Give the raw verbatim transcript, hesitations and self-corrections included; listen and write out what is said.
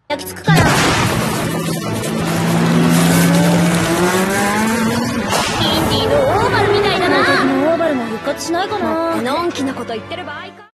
焼き付くから。インディのオーバルみたいだな。私のオーバルも復活しないかな。のんきなこと言ってる場合か。